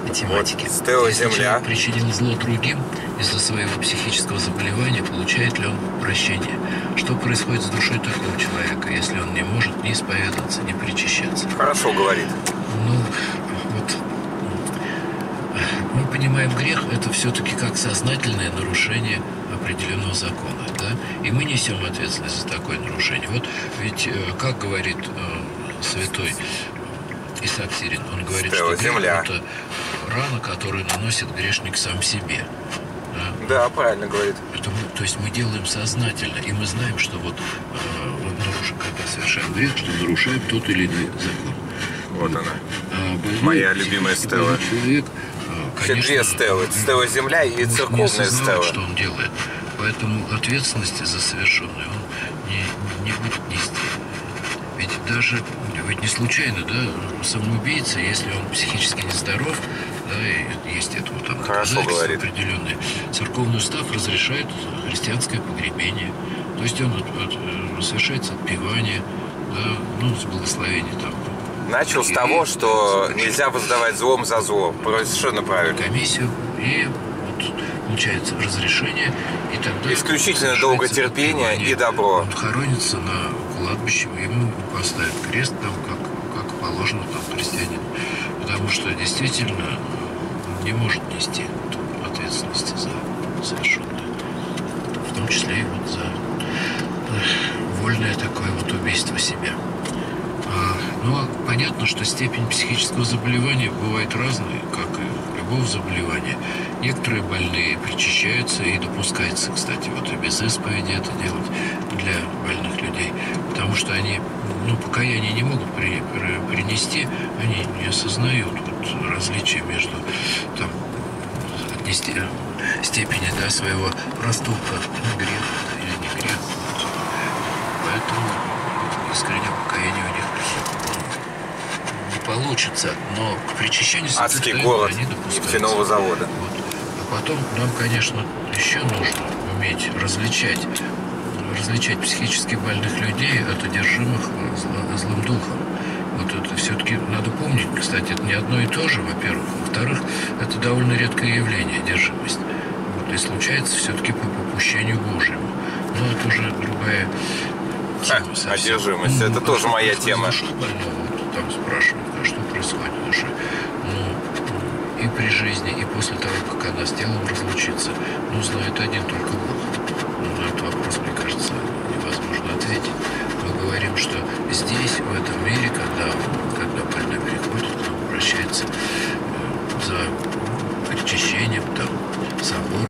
математики. Вот, Стелла Если Земля. человек причинил зло другим из-за своего психического заболевания, получает ли он прощение? Что происходит с душой такого человека, если он не может ни исповедоваться, ни причащаться? Хорошо говорит. Ну, вот мы понимаем, грех – это все-таки как сознательное нарушение определенного закона, да? И мы несем ответственность за такое нарушение. Вот ведь, как говорит святой Исаак Сирин, он говорит, Стелла что грех Земля. – это рана, которую наносит грешник сам себе. Да, правильно говорит. Это то есть мы делаем сознательно, и мы знаем, что вот когда совершаем грех, что нарушаем тот или иной закон. Вот она. Больной, Моя любимая психически Стелла. больной человек, Вообще конечно, две Стеллы. Стелла Земля и может не церковная осознавать, Стелла. что он делает. Поэтому ответственности за совершенное он не будет нести. Ведь не случайно, да, самоубийца, если он психически нездоров, да, и есть это вот там Хорошо говорит. определенные, церковный устав разрешает христианское погребение. То есть он совершается отпевание, да, ну, с благословения там. Начал с того, что нельзя воздавать злом за зло. Совершенно правильно. Комиссию, и вот получается разрешение, и тогда Исключительно долготерпение и добро. Он хоронится на кладбище, ему поставят крест там, как положено там христианину, потому что действительно он не может нести ответственности за совершенное, в том числе и вот за вольное такое вот убийство себя. Ну, понятно, что степень психического заболевания бывает разной, как и любого заболевания. Некоторые больные причащаются, и допускается, кстати, вот и без исповеди это делать для больных людей, потому что они, покаяние не могут принести, они не осознают вот различия между там степени, да, своего проступка, грех или не грех. Вот. Поэтому искреннее покаяние у них не получится, но к причащению Адский голод они допускаются. нефтяного завода. Вот. А потом нам, конечно, еще нужно уметь различать психически больных людей от одержимых злым духом. Вот это все-таки надо помнить, кстати, это не одно и то же, во-первых. Во-вторых, это довольно редкое явление, одержимость. Вот, и случается все-таки по попущению Божьему. Но это уже другая тема совсем. Одержимость, это тоже моя тема. Вот, там спрашивают, а что происходит в душе? И при жизни, и после того, как она с телом разлучится, знает один только Бог. На этот вопрос, мне кажется, невозможно ответить. Мы говорим, что здесь, в этом мире, когда больной приходит, к нам обращается за причащением, там, собор,